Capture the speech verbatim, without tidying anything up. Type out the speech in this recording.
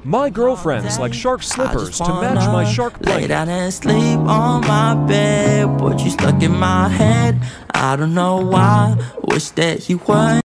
My girlfriends like shark slippers to match my shark lay blanket. down and sleep on my bed, but you stuck in my head. I don't know why. Wish that you weren't.